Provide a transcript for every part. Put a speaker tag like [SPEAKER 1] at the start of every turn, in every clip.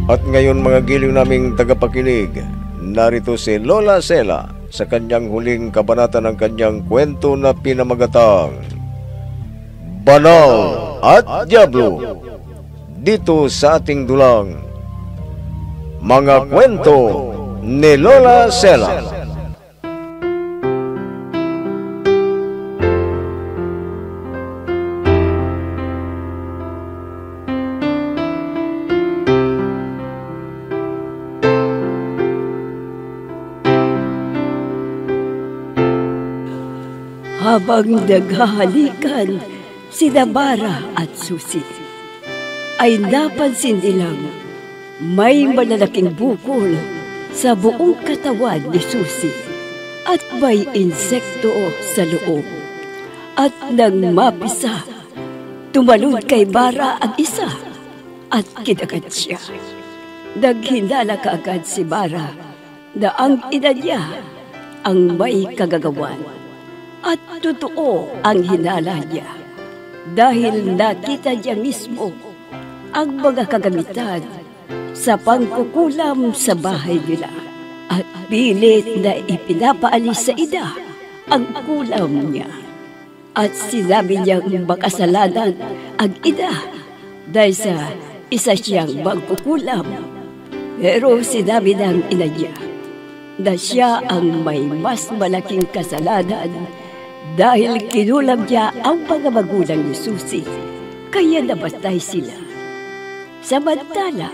[SPEAKER 1] At ngayon mga giliw naming tagapakinig, narito si Lola Sela sa kanyang huling kabanata ng kanyang kwento na pinamagatang Banal at Diablo, dito sa ating dulang Mga Kwento ni Lola Sela.
[SPEAKER 2] Habang naghahalikan sina Bara at Susi, ay napansin nilang may malalaking bukol sa buong katawan ni Susi at may insekto sa loob. At nang mapisa, tumalon kay Bara ang isa at kinagat siya. Naghinala kaagad si Bara na ang ina niya ang may kagagawan. At totoo ang hinala niya dahil nakita niya mismo ang mga kagamitan sa pangkukulam sa bahay nila at pilit na ipinapaalis sa ina ang kulam niya. At sinabi niyang makasalanan ang ina dahil sa isa siyang magkukulam. Pero sinabi ng ina niya na siya ang may mas malaking kasalanan dahil kinulam niya ang mga magulang ni Susi, kaya nabatay sila. Samantala,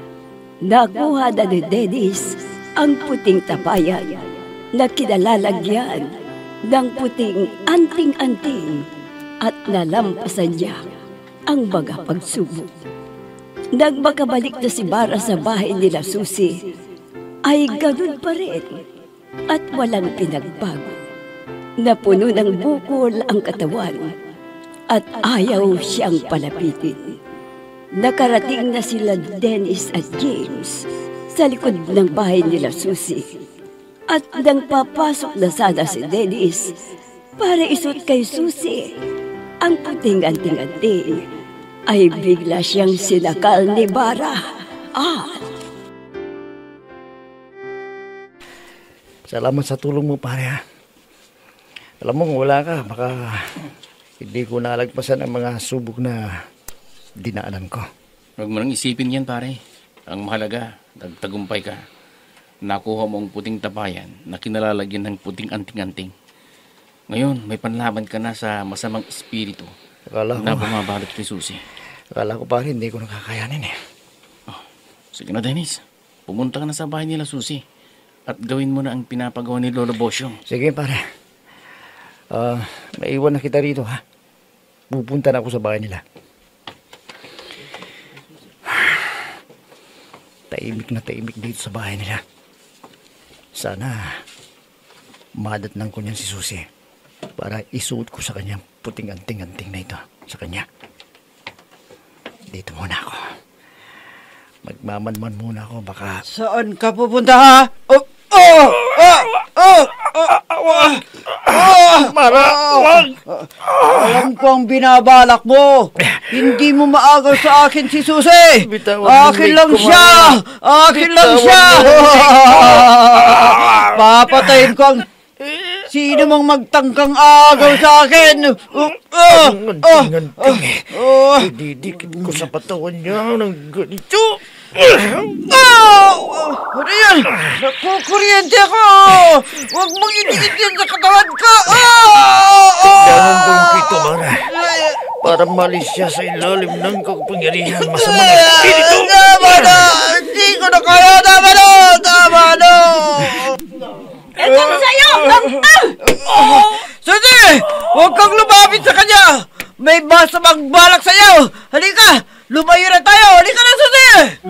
[SPEAKER 2] nakuha na ni Dennis ang puting tapayan na kinalalagyan ng puting anting-anting at nalampasan niya ang mga pagsubok. Nang makabalik na si Bara sa bahay nila Susi, ay ganun pa rin at walang pinagbago. Napuno ng bukol ang katawan at ayaw siyang palapitin. Nakarating na sila Dennis at James sa likod ng bahay nila Susi. At nang papasok na sana si Dennis para isuot kay Susi ang puting anting-anting, ay bigla siyang sinakal ni Bara.
[SPEAKER 3] Salamat sa tulong mo, pare, ha? Alam mo, kung wala ka, baka hindi ko nalagpasan ang mga subok na dinaanan ko.
[SPEAKER 4] Huwag mo nang isipin yan, pare. Ang mahalaga, nagtagumpay ka. Nakuha mo ang puting tapayan na kinalalagyan ng puting anting-anting. Ngayon, may panlaban ka na sa masamang espiritu na bumabalot kay Susi.
[SPEAKER 3] Akala ko, pare, hindi ko nakakayanin, eh.
[SPEAKER 4] Oh, sige na, Dennis. Pumunta ka na sa bahay nila Susi at gawin mo na ang pinapagawa ni Lolo Bosyong.
[SPEAKER 3] Sige, pare. Maiwan na kita rito, ha? Pupunta na ako sa bahay nila. Tahimik na tahimik dito sa bahay nila. Sana madatnan ko niyan si Susi para isuot ko sa kanya puting anting-anting na ito sa kanya. Dito muna ako. Magmamanman muna ako, baka...
[SPEAKER 5] Saan ka pupunta, ha?
[SPEAKER 3] Mara, wag!
[SPEAKER 5] Alam ko ang binabalak mo. Hindi mo maagaw sa akin si Susi. Akin lang siya. Akin lang siya. Papatayin ko ang sino mang magtangkang agaw sa akin.
[SPEAKER 3] Didikit ko sa patawan niya ng ganito.
[SPEAKER 5] Ano yan? Nakukuryente ako! Huwag mong idikit yan sa katawan ko!
[SPEAKER 3] Kailangan kong kito, Mara. Para malis siya sa ilalim ng kapangyarihan masama ng espiritu.
[SPEAKER 5] Tama na! Hindi ko na kaya! Tama na! Tama na!
[SPEAKER 2] Ito na sa'yo!
[SPEAKER 5] Susi! Huwag kang lumapit sa kanya! May masamang balak sa'yo! Halika! Lumayo na tayo! Halika na, Susi!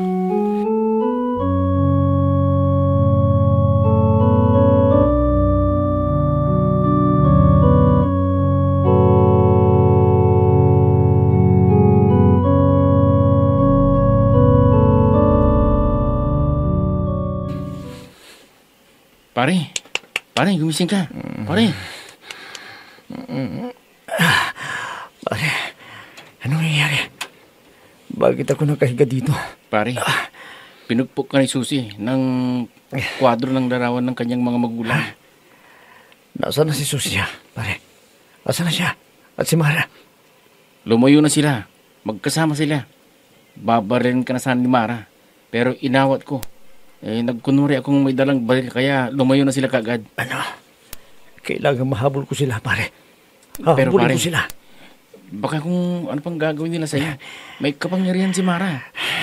[SPEAKER 4] Pare, gumising ka. Pare.
[SPEAKER 3] Pare, anong nangyayari? Bakit ako nakahiga dito?
[SPEAKER 4] Pare, Pinugpok ka ni Susi ng kwadro ng larawan ng kanyang mga magulang.
[SPEAKER 3] Nasaan na si Susi niya, pare? Nasaan na siya? At si Mara?
[SPEAKER 4] Lumayo na sila. Magkasama sila. Babarilin ka na sana ni Mara. Pero inawat ko. Nagkunwari akong may dalang baril kaya lumayo na sila kagad.
[SPEAKER 3] Ano? Kailangan mahabol ko sila, pare.
[SPEAKER 4] Pero
[SPEAKER 3] Habulin
[SPEAKER 4] pare,
[SPEAKER 3] ko sila.
[SPEAKER 4] baka kung ano pang gagawin nila sa'yo. May kapangyarihan si Mara.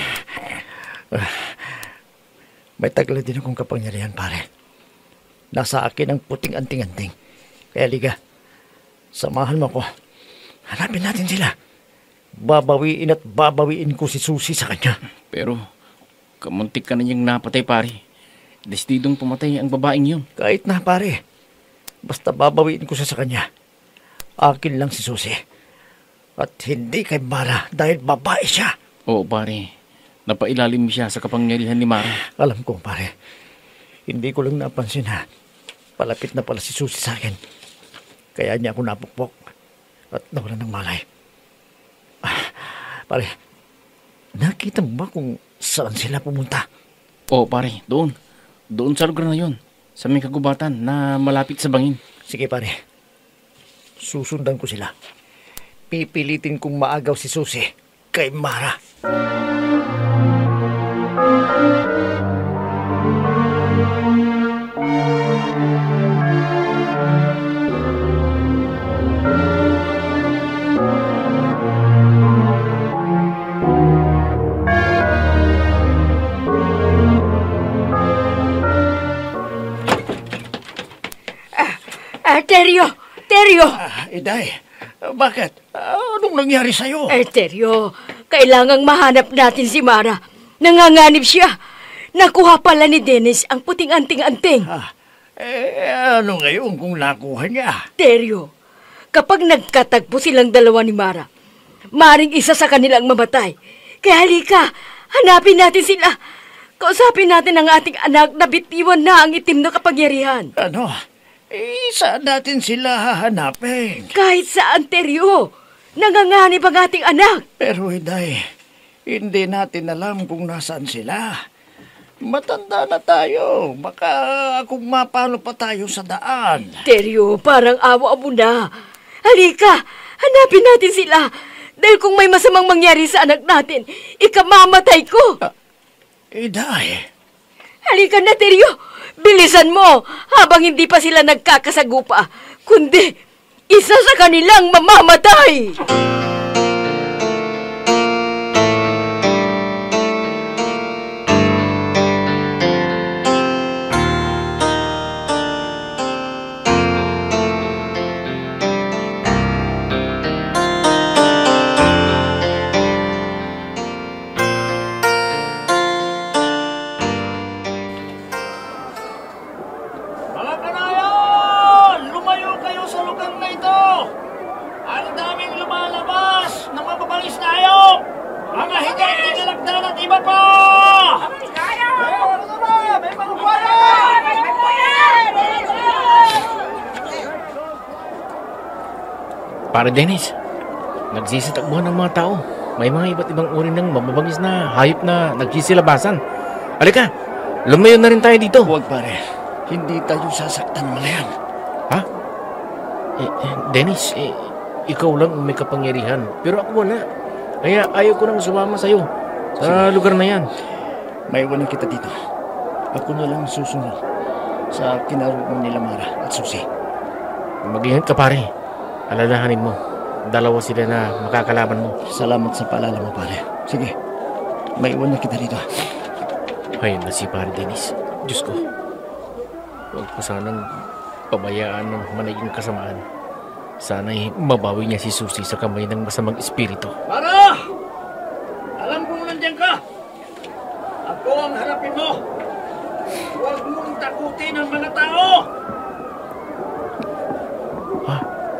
[SPEAKER 3] May taglay din akong kapangyarihan, pare. Nasa akin ang puting anting-anting. Kaya liga, samahan mo ko. Hanapin natin sila. Babawiin at babawiin ko si Susi sa kanya.
[SPEAKER 4] Pero, kamuntik ka na niyang napatay, pare. Destidong pumatay ang babaeng yun.
[SPEAKER 3] Kahit na, pare. Basta babawiin ko siya sa kanya. Akin lang si Susi. At hindi kay Mara dahil babae siya.
[SPEAKER 4] Oo, pare. Napailalim siya sa kapangyarihan ni Mara.
[SPEAKER 3] Alam ko, pare. Hindi ko lang napansin ha. Palapit na pala si Susi sa akin. Kaya niya ako napukpok. At nawala ng malay. Pare, nakita mo ba kung saan sila pumunta?
[SPEAKER 4] Oo, pare. Doon. Doon sa lugar na yun. Sa may kagubatan na malapit sa bangin.
[SPEAKER 3] Sige, pare. Susundan ko sila. Pipilitin kong maagaw si Susi kay Mara.
[SPEAKER 2] Teryo! Teryo!
[SPEAKER 3] Iday, bakit? Anong nangyari sa'yo?
[SPEAKER 2] Teryo, kailangang mahanap natin si Mara. Nanganganib siya. Nakuha pala ni Dennis ang puting anting-anting.
[SPEAKER 3] Ano ngayon kung nakuha niya?
[SPEAKER 2] Teryo, kapag nagkatagpo silang dalawa ni Mara, maring isa sa kanilang mamatay. Kaya halika, hanapin natin sila. Kausapin natin ang ating anak na bitiwan na ang itim na kapangyarihan.
[SPEAKER 3] Ano? Saan natin sila hahanapin?
[SPEAKER 2] Kahit saan, Teryo. Nanganganib ang ating anak.
[SPEAKER 3] Pero Iday, hindi natin alam kung nasaan sila. Matanda na tayo. Baka kung mapano pa tayo sa daan.
[SPEAKER 2] Teryo, parang awa mo na. Halika, hanapin natin sila. Dahil kung may masamang mangyari sa anak natin, ikamamatay ko.
[SPEAKER 3] Iday.
[SPEAKER 2] Halika na, Teryo. Bilisan mo habang hindi pa sila nagkakasagupa. Kundi, isa sa kanilang mamamatay.
[SPEAKER 4] Para Dennis, nagsisitakbuhan ng mga tao. May mga iba't ibang uri ng mababangis na hayop na nagsisilabasan. Halika, lumayo na rin tayo dito.
[SPEAKER 3] Huwag pare, hindi tayo sasaktan ng mga yan.
[SPEAKER 4] Ha? Dennis, ikaw lang may kapangyarihan. Pero ako wala. Kaya ayaw ko nang sumama sa'yo sa lugar na yan.
[SPEAKER 3] May iwanan kita dito. Ako na lang susunod sa kinaroon nila Mara at Susi.
[SPEAKER 4] Mag-ingat ka pare. Alalahanin mo, dalawa sila na makakalaban mo.
[SPEAKER 3] Salamat sa paalala mo, pare. Sige, may iwan na kita dito.
[SPEAKER 4] Ayun na si pare Dennis. Diyos ko, huwag ko sanang pabayaan ng managing kasamaan. Sana'y mabawi niya si Susi sa kamay ng masamang espiritu.
[SPEAKER 3] Mara! Alam kong nandiyan ka. Ako ang harapin mo. Huwag mong takutin ang mga tao.
[SPEAKER 4] Ha?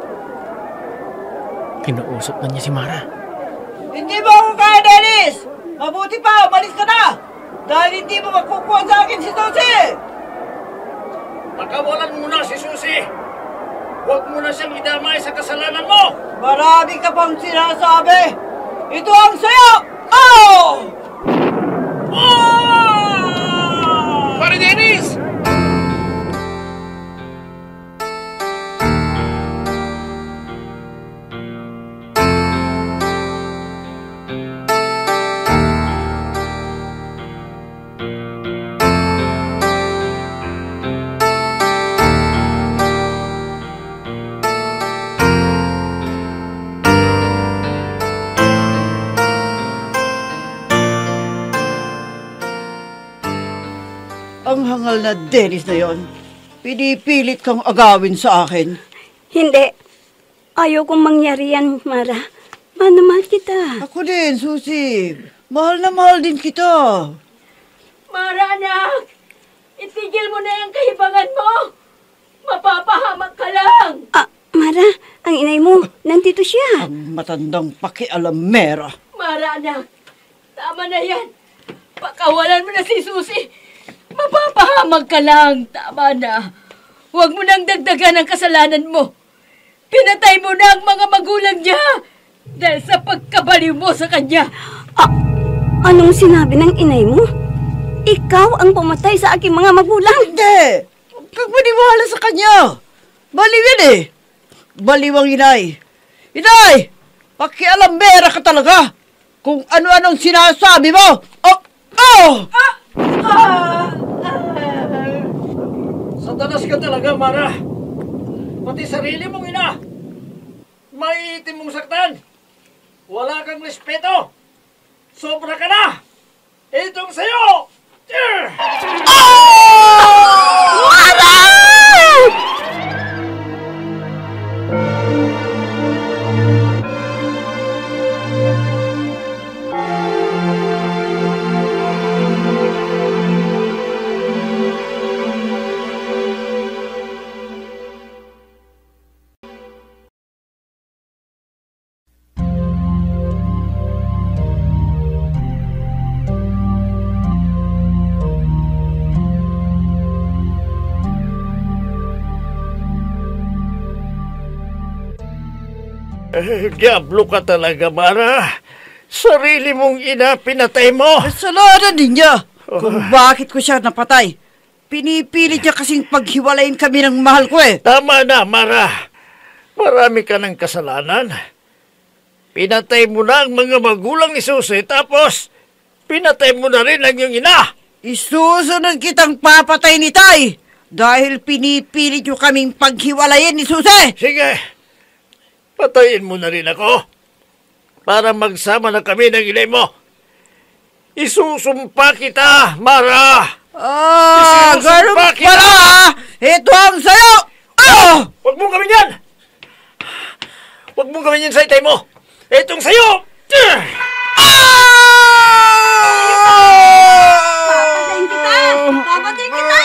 [SPEAKER 4] Kinausap na niya si Mara.
[SPEAKER 5] Hindi mo ako kaya, Dennis! Mabuti pa, umalis ka na! Dahil hindi mo makukuha sa akin si Susi!
[SPEAKER 3] Pakawalan mo na si Susi. Huwag mo na siyang idamay sa kasalanan mo.
[SPEAKER 5] Marami ka pang sinasabi! Ito ang sayo! Oh! Oh! yung hangal na Dennis na yon? Pinipilit kang agawin sa akin.
[SPEAKER 2] Hindi. Ayaw kong mangyari yan, Mara. Mahal kita.
[SPEAKER 5] Ako din, Susi. Mahal na mahal din kita.
[SPEAKER 6] Mara, anak! Itigil mo na yung kahibangan mo! Mapapahamak ka lang!
[SPEAKER 2] Mara, ang inay mo, nandito siya.
[SPEAKER 5] Ang matandang pakialamera.
[SPEAKER 6] Mara, anak! Tama na yan! Pakawalan mo na si Susi! Mapapahamak ka lang! Tama na! Huwag mo nang dagdagan ang kasalanan mo! Pinatay mo na ang mga magulang niya! Dahil sa pagkabaliw mo sa kanya!
[SPEAKER 2] Anong sinabi ng inay mo? Ikaw ang pumatay sa aking mga magulang?
[SPEAKER 5] Hindi! Huwag kang maniwala sa kanya! Baliw yan eh! Baliw ang inay! Inay! Pakialamera ka talaga! Kung ano-anong sinasabi mo!
[SPEAKER 3] Satanas ka talaga, Mara. Pati sarili mong ina. Maiitim mong saktan. Wala kang respeto. Sobra ka na. Itong sa'yo.
[SPEAKER 2] Mara!
[SPEAKER 3] Diablo ka talaga, Mara. Sarili mong ina pinatay mo.
[SPEAKER 5] Kasalanan din niya kung bakit ko siya napatay. Pinipilit niya kasing paghiwalayin kami ng mahal ko eh.
[SPEAKER 3] Tama na, Mara. Marami ka ng kasalanan. Pinatay mo na ang mga magulang ni Susi, tapos pinatay mo na rin ang iyong ina.
[SPEAKER 5] Isusunod kitang papatay ni Tay dahil pinipilit niyo kaming paghiwalayin ni Susi.
[SPEAKER 3] Sige, patayin mo na rin ako para magsama na kami ng inay mo. Isusumpa kita, Mara.
[SPEAKER 5] Ganun pala. Ito ang sayo.
[SPEAKER 3] Huwag mong gawin yan. Huwag mong gawin yan sa itay mo. Itong sayo.
[SPEAKER 2] Papatayin kita! Papatayin kita!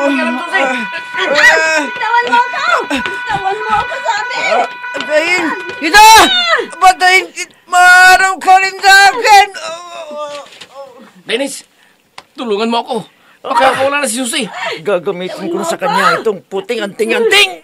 [SPEAKER 2] Tawan mo ako! Tawan mo ako sa amin!
[SPEAKER 5] Patayin kita! Patayin kita! Maraw ka rin sa akin!
[SPEAKER 4] Dennis, tulungan mo ako. Makakawala na si Susi.
[SPEAKER 3] Gagamitin ko na sa kanya itong puting anting-anting.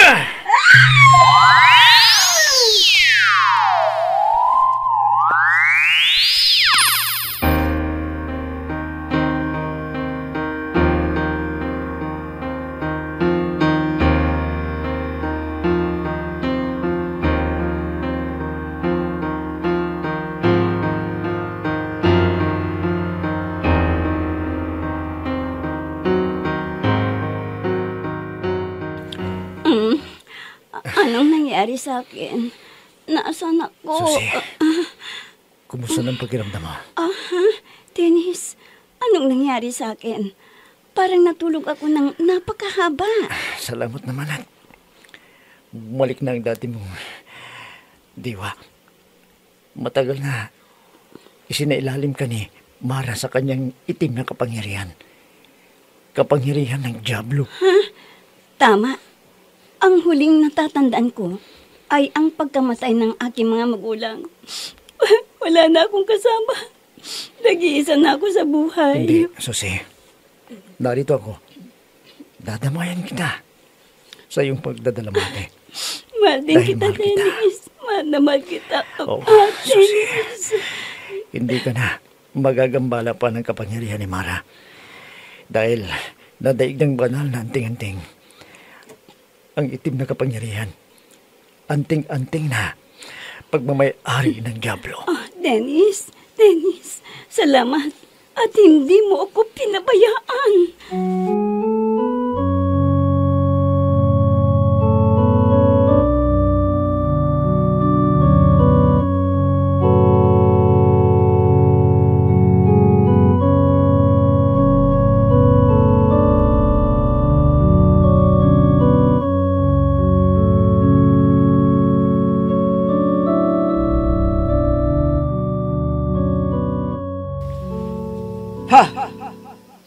[SPEAKER 2] Anong nangyari sa akin? Nasaan ako?
[SPEAKER 3] Susi, kumusta ng pakiramdam mo?
[SPEAKER 2] Dennis, anong nangyari sa akin? Parang natulog ako ng napakahaba.
[SPEAKER 3] Salamat naman at bumalik na ang dati mong diwa. Matagal na isinailalim ka ni Mara sa kanyang itim na kapangyarihan. Kapangyarihan ng Diablo.
[SPEAKER 2] Tama. Ang huling natatandaan ko ay ang pagkamatay ng aking mga magulang. Wala na akong kasama. Nag-iisa na ako sa buhay.
[SPEAKER 3] Hindi, Susi. Narito ako. Dadamayan kita sa iyong pagdadalamate.
[SPEAKER 2] Mahal din
[SPEAKER 3] Dahil
[SPEAKER 2] kita,
[SPEAKER 3] mahal kita.
[SPEAKER 2] Dennis. Mahal na mahal kita.
[SPEAKER 3] Oh,
[SPEAKER 2] Dennis.
[SPEAKER 3] Hindi ka na magagambala pa ng kapangyarihan ni Mara. Dahil nadaig ng banal na anting-anting. Ang itim na kapangyarihan. Anting-anting na pagmamay-ari ng Diablo.
[SPEAKER 2] Dennis. Dennis. Salamat. At hindi mo ako pinabayaan.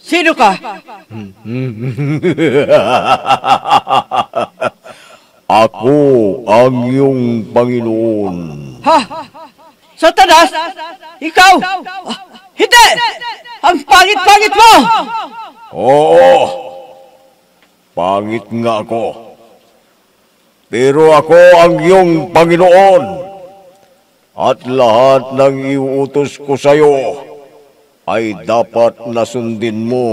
[SPEAKER 5] Sino ka?
[SPEAKER 1] Ako ang iyong Panginoon.
[SPEAKER 5] Ha? Satanas? Ikaw? Hindi! Ang pangit-pangit mo!
[SPEAKER 1] Oo, pangit nga ako. Pero ako ang iyong Panginoon. At lahat ng iuutos ko sa iyo ay dapat nasundin mo.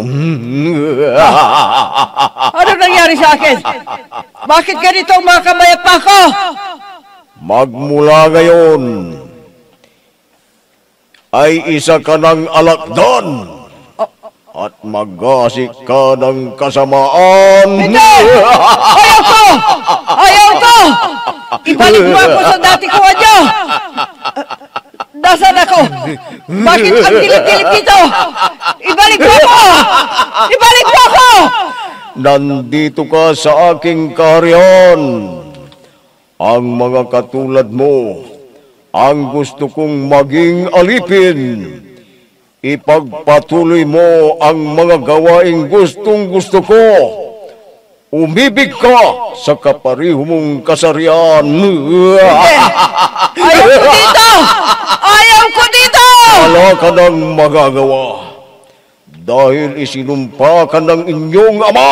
[SPEAKER 5] Ano nangyari sa akin? Bakit ganito ang mga kamayapa ko?
[SPEAKER 1] Magmula ngayon, ay isa ka ng alakdan at mag-asik ka ng kasamaan.
[SPEAKER 5] Hindi! Ayaw ko! Ayaw ko! Ibalik mo ako sa dati ko, anyo! Nasaan ako? Bakit ang dilim-dilim dito? Ibalik mo ako! Ibalik mo ako!
[SPEAKER 1] Nandito ka sa aking kaharian. Ang mga katulad mo, ang gusto kong maging alipin. Ipagpatuloy mo ang mga gawaing gustong-gusto ko. Umibig ka sa kapariho mong kasarian.
[SPEAKER 5] Ayaw ko dito! Ayaw ko dito!
[SPEAKER 1] Wala ka nang magagawa dahil isinumpa ka ng inyong ama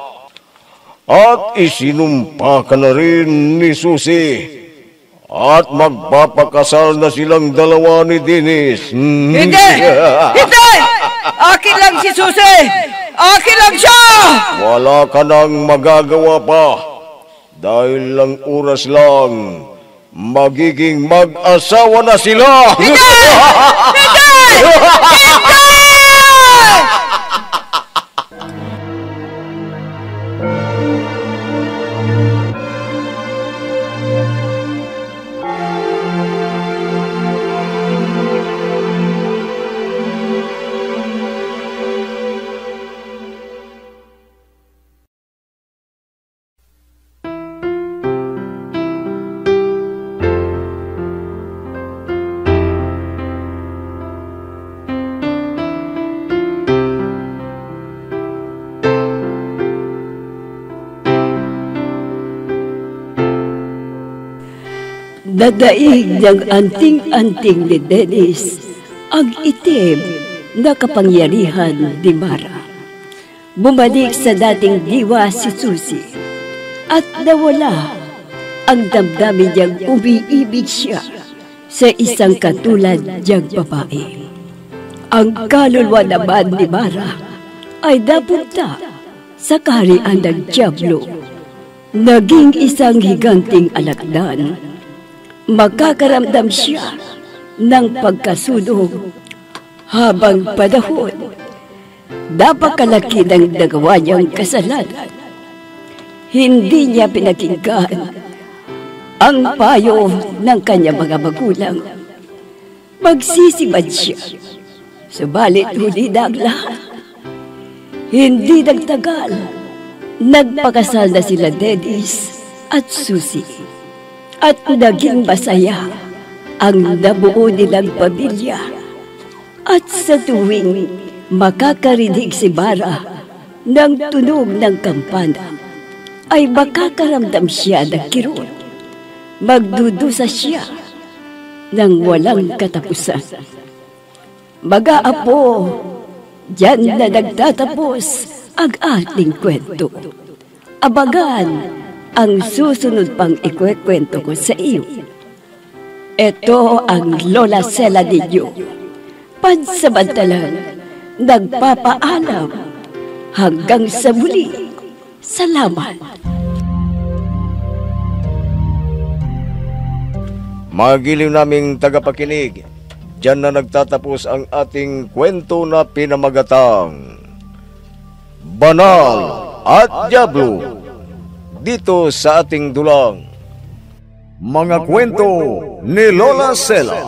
[SPEAKER 1] at isinumpa ka na rin ni Susi at magpapakasal na silang dalawa ni Dennis.
[SPEAKER 5] Hindi! Hindi! Akin lang si Susi! Akin lang siya!
[SPEAKER 1] Wala ka nang magagawa pa dahil lang oras lang magiging mag-asawa na sila.
[SPEAKER 5] Hindi! Hindi!
[SPEAKER 2] Dadaig ng anting-anting ni Dennis ang itim na kapangyarihan ni Mara. Bumalik sa dating diwa si Susi at nawala ang damdamin niyang umiibig siya sa isang katulad niyang babae. Ang kaluluwa naman ni Mara ay napunta sa kaharian ng Diablo. Naging isang higanting alakdan. Magkakaramdam siya ng pagkasunog habang panahon. Napakalaki ng nagawa niyang kasalanan. Hindi niya pinakinggan ang payo ng kanyang mga magulang. Magsisibad siya. Subalit huli na ang lahat. Hindi nagtagal. Nagpakasal na sila Dennis at Susi. At naging masaya ang nabuo nilang pamilya. At sa tuwing makakarinig si Mara ng tunog ng kampana, ay makakaramdam siya ng kirot. Magdudusa siya ng walang katapusan. Mag-aapo, diyan na nagtatapos ang ating kwento. Abangan ang susunod pang ikwekwento ko sa iyo. Ito ang Lola Sela ninyo. Pansamantalang nagpapaalam. Hanggang sa muli. Salamat.
[SPEAKER 1] Magiliw naming tagapakinig, diyan na nagtatapos ang ating kwento na pinamagatang Banal at Diablo. Dito sa ating dulang Mga Kwento ni Lola Sela.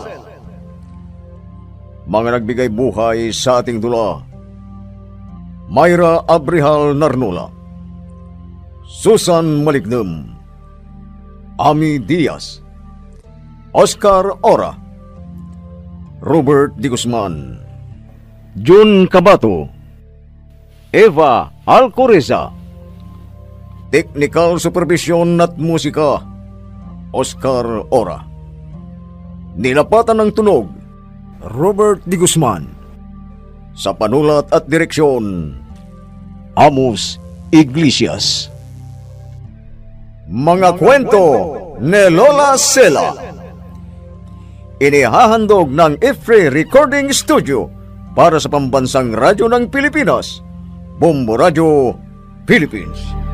[SPEAKER 1] Mga nagbigay buhay sa ating dula: Mayra Abrihal Narnola, Susan Malignem, Ami Diaz, Oscar Ora, Robert Di Guzman, Jun Cabato, Eva Alcoriza. Technical Supervision at Musika, Oscar Ora. Nilapatan ng tunog, Robert D. Guzman. Sa panulat at direksyon, Amos Iglesias. Mga kwento ni Lola Sela. Inihahandog ng IFRI Recording Studio para sa pambansang radyo ng Pilipinas, Bombo Radio, Philippines.